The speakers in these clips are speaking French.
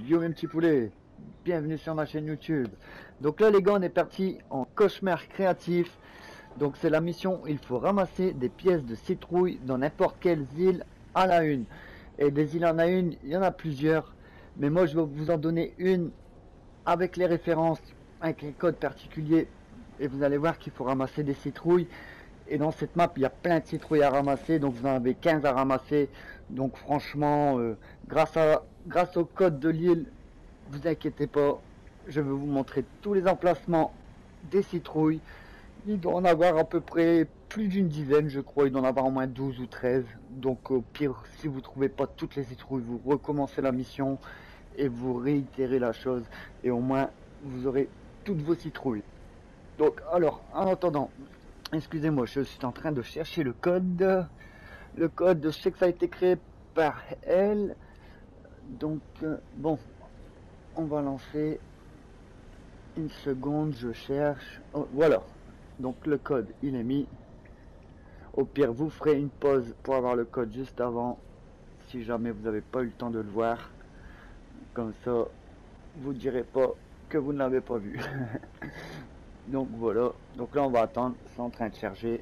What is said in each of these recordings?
Yo mes petits poulets, bienvenue sur ma chaîne YouTube. Donc là les gars, on est parti en cauchemar créatif. Donc c'est la mission, il faut ramasser des pièces de citrouille dans n'importe quelle île à la une. Et des îles en a une, il y en a plusieurs. Mais moi je vais vous en donner une avec les références, avec les codes particuliers. Et vous allez voir qu'il faut ramasser des citrouilles. Et dans cette map, il y a plein de citrouilles à ramasser. Donc vous en avez 15 à ramasser. Donc franchement, grâce au code de l'île, vous inquiétez pas. Je vais vous montrer tous les emplacements des citrouilles. Il doit en avoir à peu près plus d'une dizaine, je crois. Il doit en avoir au moins 12 ou 13. Donc au pire, si vous trouvez pas toutes les citrouilles, vous recommencez la mission et vous réitérez la chose. Et au moins, vous aurez toutes vos citrouilles. Donc alors, en attendant, excusez-moi, je suis en train de chercher le code. Le code, je sais que ça a été créé par elle. Donc, bon, on va lancer. Une seconde, je cherche. Oh, voilà. Donc le code, il est mis. Au pire, vous ferez une pause pour avoir le code juste avant. Si jamais vous n'avez pas eu le temps de le voir. Comme ça, vous ne direz pas que vous ne l'avez pas vu. Donc voilà. Donc là, on va attendre. C'est en train de charger.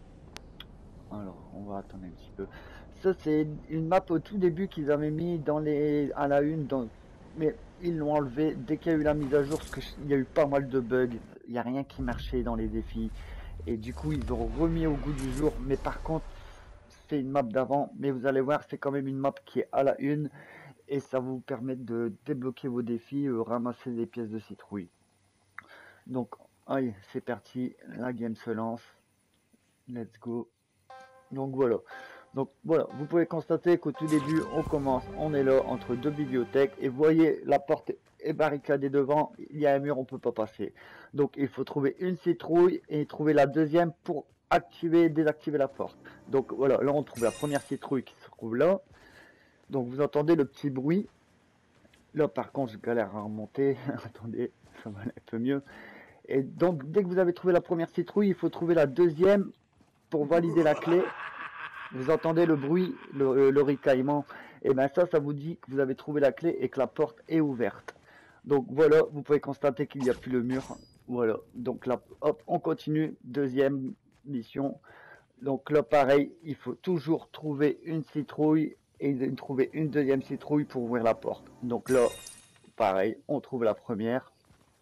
Alors, on va attendre un petit peu. Ça, c'est une map au tout début qu'ils avaient mis dans les à la une. Mais ils l'ont enlevé dès qu'il y a eu la mise à jour, parce qu'il y a eu pas mal de bugs. Il n'y a rien qui marchait dans les défis. Et du coup, ils ont remis au goût du jour. Mais par contre, c'est une map d'avant. Mais vous allez voir, c'est quand même une map qui est à la une. Et ça vous permet de débloquer vos défis, ramasser des pièces de citrouille. Donc, allez, c'est parti. La game se lance. Let's go. Donc voilà, vous pouvez constater qu'au tout début, on commence, on est là entre deux bibliothèques et vous voyez la porte est barricadée devant, il y a un mur, on peut pas passer. Donc il faut trouver une citrouille et trouver la deuxième pour activer et désactiver la porte. Donc voilà, là on trouve la première citrouille qui se trouve là. Donc vous entendez le petit bruit. Là par contre, je galère à remonter. Attendez, ça va aller un peu mieux. Et donc dès que vous avez trouvé la première citrouille, il faut trouver la deuxième pour valider la clé. Vous entendez le bruit, le ricaillement, et bien ça vous dit que vous avez trouvé la clé et que la porte est ouverte. Donc voilà, vous pouvez constater qu'il n'y a plus le mur. Voilà, donc là, hop, on continue, deuxième mission. Donc là, pareil, il faut toujours trouver une citrouille et trouver une deuxième citrouille pour ouvrir la porte. Donc là, pareil, on trouve la première.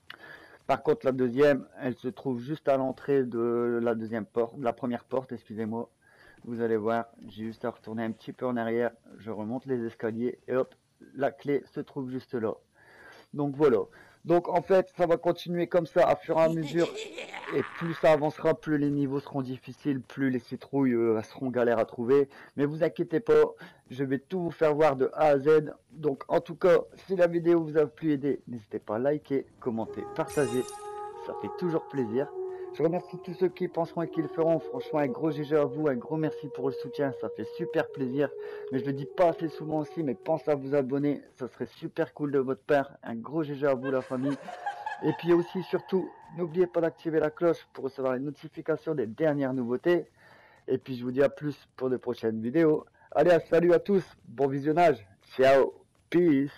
Par contre, la deuxième, elle se trouve juste à l'entrée de la deuxième porte, de la première porte, excusez-moi. Vous allez voir, j'ai juste à retourner un petit peu en arrière, je remonte les escaliers et hop, la clé se trouve juste là. Donc voilà. Donc en fait, ça va continuer comme ça à fur et à mesure. Et plus ça avancera, plus les niveaux seront difficiles, plus les citrouilles seront galères à trouver. Mais vous inquiétez pas, je vais tout vous faire voir de A à Z. Donc en tout cas, si la vidéo vous a plu et aidé, n'hésitez pas à liker, commenter, partager. Ça fait toujours plaisir. Je remercie tous ceux qui penseront et qui le feront. Franchement, un gros GG à vous, un gros merci pour le soutien, ça fait super plaisir. Mais je le dis pas assez souvent aussi, mais pensez à vous abonner, ça serait super cool de votre part. Un gros GG à vous la famille. Et puis aussi, surtout, n'oubliez pas d'activer la cloche pour recevoir les notifications des dernières nouveautés. Et puis je vous dis à plus pour de prochaines vidéos. Allez, salut à tous, bon visionnage, ciao, peace.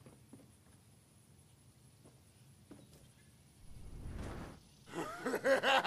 Ha ha ha!